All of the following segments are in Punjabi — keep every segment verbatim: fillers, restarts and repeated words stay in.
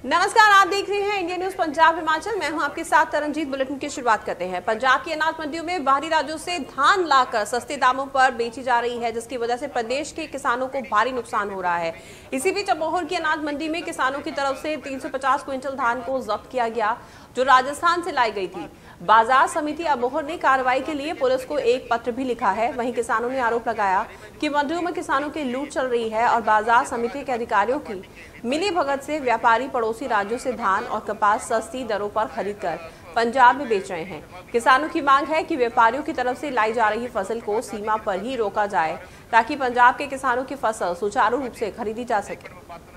नमस्कार, आप देख रहे हैं इंडिया न्यूज पंजाब हिमाचल। मैं हूं आपके साथ तरनजीत। बुलेटिन की शुरुआत करते हैं। पंजाब की अनाज मंडियों में बाहरी राज्यों से धान लाकर सस्ते दामों पर बेची जा रही है, जिसकी वजह से प्रदेश के किसानों को भारी नुकसान हो रहा है। इसी बीच अबोहर की अनाज मंडी में किसानों की तरफ से तीन सौ पचास क्विंटल धान को जब्त किया गया, जो राजस्थान से लाई गई थी। बाजार समिति अबोहर ने कार्रवाई के लिए पुलिस को एक पत्र भी लिखा है। वहीं किसानों ने आरोप लगाया कि मंडियों में किसानों की लूट चल रही है और बाजार समिति के अधिकारियों की मिली भगत से व्यापारी पड़ोसी राज्यों से धान और कपास सस्ती दरों पर खरीदकर पंजाब में बेच रहे हैं। किसानों की मांग है कि व्यापारियों की तरफ से लाई जा रही फसल को सीमा पर ही रोका जाए, ताकि पंजाब के किसानों की फसल सुचारू रूप से खरीदी जा सके।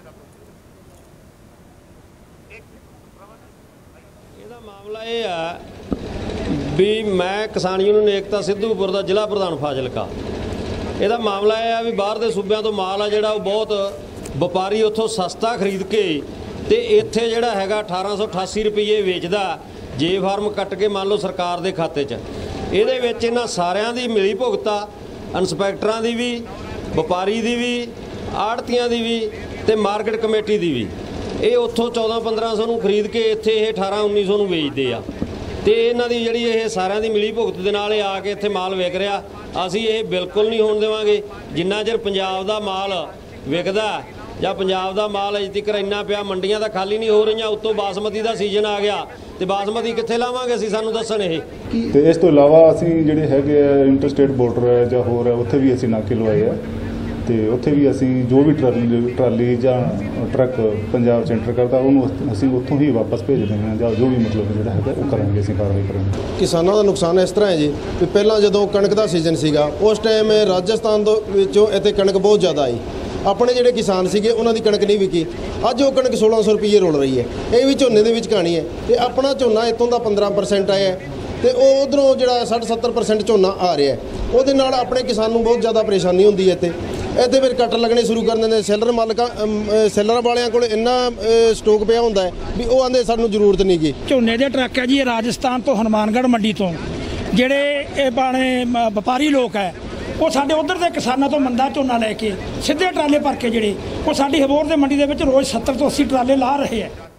मामला यह है भी मैं किसान यूनियन एकता सिद्धूपुर का जिला प्रधान फाजिलका। ਇਹਦਾ मामला यह है भी बाहर के सूबों तो माल आ ਜਿਹੜਾ बहुत ਵਪਾਰੀ ਉੱਥੋਂ ਸਸਤਾ ਖਰੀਦ ਕੇ ਤੇ ਇੱਥੇ ਜਿਹੜਾ ਹੈਗਾ अठारह सौ अठासी ਰੁਪਏ ਵੇਚਦਾ ਜੇ ਫਾਰਮ ਕੱਟ ਕੇ ਮੰਨ ਲਓ ਸਰਕਾਰ ਦੇ ਖਾਤੇ 'ਚ। ਇਹਦੇ ਵਿੱਚ ਇਹਨਾਂ ਸਾਰਿਆਂ ਦੀ ਮਿਲੀ ਭੁਗਤਾ, ਇੰਸਪੈਕਟਰਾਂ ਦੀ ਵੀ, ਵਪਾਰੀ ਦੀ ਵੀ, ਆੜਤੀਆਂ ਦੀ ਵੀ ਤੇ ਮਾਰਕੀਟ ਕਮੇਟੀ ਦੀ ਵੀ। ਇਹ ਉੱਥੋਂ चौदह पंद्रह सौ ਨੂੰ ਖਰੀਦ ਕੇ ਇੱਥੇ ਇਹ अठारह उन्नीस सौ ਨੂੰ ਵੇਚਦੇ ਆ ਤੇ ਇਹਨਾਂ ਦੀ ਜਿਹੜੀ ਇਹ ਸਾਰਿਆਂ ਦੀ ਮਿਲੀ ਭੁਗਤ ਦੇ ਨਾਲ ਇਹ ਆ ਕੇ ਇੱਥੇ ਮਾਲ ਵਿਕ ਰਿਹਾ। ਅਸੀਂ ਇਹ ਬਿਲਕੁਲ ਨਹੀਂ ਹੋਣ ਦੇਵਾਂਗੇ। ਜਿੰਨਾ ਚਿਰ ਪੰਜਾਬ ਦਾ ਮਾਲ ਵਿਕਦਾ ਜਾਂ ਪੰਜਾਬ ਦਾ ਮਾਲ ਅਜੇ ਤੱਕ ਇੰਨਾ ਪਿਆ, ਮੰਡੀਆਂ ਤਾਂ ਖਾਲੀ ਨਹੀਂ ਹੋ ਰਹੀਆਂ, ਉੱਤੋਂ ਬਾਸਮਤੀ ਦਾ ਸੀਜ਼ਨ ਆ ਗਿਆ ਤੇ ਬਾਸਮਤੀ ਕਿੱਥੇ ਲਾਵਾਂਗੇ ਅਸੀਂ, ਸਾਨੂੰ ਦੱਸਣ ਇਹ। ਤੇ ਇਸ ਤੋਂ ਇਲਾਵਾ ਅਸੀਂ ਜਿਹੜੇ ਹੈਗੇ ਇੰਟਰਸਟੇਟ ਬਾਰਡਰ ਹੈ ਜਾਂ ਹੋਰ ਹੈ ਉੱਥੇ ਵੀ ਅਸੀਂ ਨਾਕੇ ਲਵਾਏ ਆ ਤੇ ਉੱਥੇ ਵੀ ਅਸੀਂ ਜੋ ਵੀ ਟਰਾਲੀ ਟਰਾਲੀ ਜਾਂ ਟਰੱਕ ਪੰਜਾਬ 'ਚ ਐਂਟਰ ਕਰਦਾ ਉਹਨੂੰ ਅਸੀਂ ਉੱਥੋਂ ਹੀ ਵਾਪਸ ਭੇਜ ਦਿੰਦੇ ਹਾਂ ਜਾਂ ਜੋ ਵੀ ਮਤਲਬ ਜਿਹੜਾ ਹੈਗਾ ਉਹ ਕਰਾਂਗੇ, ਅਸੀਂ ਕਾਰਵਾਈ ਕਰਾਂਗੇ। ਕਿਸਾਨਾਂ ਦਾ ਨੁਕਸਾਨ ਇਸ ਤਰ੍ਹਾਂ ਹੈ ਜੀ ਕਿ ਪਹਿਲਾਂ ਜਦੋਂ ਕਣਕ ਦਾ ਸੀਜ਼ਨ ਸੀਗਾ ਉਸ ਟਾਈਮ ਰਾਜਸਥਾਨ ਤੋਂ ਵਿੱਚੋਂ ਇੱਥੇ ਕਣਕ ਬਹੁਤ ਜ਼ਿਆਦਾ ਆਈ। ਆਪਣੇ ਜਿਹੜੇ ਕਿਸਾਨ ਸੀਗੇ ਉਹਨਾਂ ਦੀ ਕਣਕ ਨਹੀਂ ਵਿਕੀ। ਅੱਜ ਉਹ ਕਣਕ सोलह सौ ਰੁਪਏ ਰੁਲ ਰਹੀ ਹੈ। ਇਹ ਵੀ ਝੋਨੇ ਦੇ ਵਿੱਚ ਕਹਾਣੀ ਹੈ ਤੇ ਆਪਣਾ ਝੋਨਾ ਇੱਥੋਂ ਦਾ पंद्रह परसेंट ਆਇਆ ਤੇ ਉਹ ਉਧਰੋਂ ਜਿਹੜਾ साठ सत्तर परसेंट ਝੋਨਾ ਆ ਰਿਹਾ, ਉਹਦੇ ਨਾਲ ਆਪਣੇ ਕਿਸਾਨ ਨੂੰ ਬਹੁਤ ਜ਼ਿਆਦਾ ਪਰੇਸ਼ਾਨੀ ਹੁੰਦੀ ਹੈ। ਤੇ ਇੱਥੇ ਫਿਰ ਕੱਟ ਲੱਗਣੇ ਸ਼ੁਰੂ ਕਰ ਦਿੰਦੇ। ਸੈਲਰ ਮਾਲਕਾਂ ਸੈਲਰ ਵਾਲਿਆਂ ਕੋਲ ਇੰਨਾ ਸਟਾਕ ਪਿਆ ਹੁੰਦਾ ਵੀ ਉਹ ਆਂਦੇ ਸਾਨੂੰ ਜ਼ਰੂਰਤ ਨਹੀਂ ਗੀ। ਝੋਨੇ ਦੇ ਟਰੱਕ ਹੈ ਜੀ, ਇਹ ਰਾਜਸਥਾਨ ਤੋਂ ਹਨੂਮਾਨਗੜ੍ਹ ਮੰਡੀ ਤੋਂ ਜਿਹੜੇ ਇਹ ਬਾਣੇ ਵਪਾਰੀ ਲੋਕ ਹੈ ਉਹ ਸਾਡੇ ਉਧਰ ਦੇ ਕਿਸਾਨਾਂ ਤੋਂ ਮੰਦਾ ਝੋਨਾ ਲੈ ਕੇ ਸਿੱਧੇ ਟਰਾਲੇ ਭਰ ਕੇ ਜਿਹੜੇ ਉਹ ਸਾਡੀ ਹਬੋਰ ਦੇ ਮੰਡੀ ਦੇ ਵਿੱਚ ਰੋਜ਼ सत्तर ਤੋਂ अस्सी ਟਰਾਲੇ ਲਾ ਰਹੇ ਹੈ।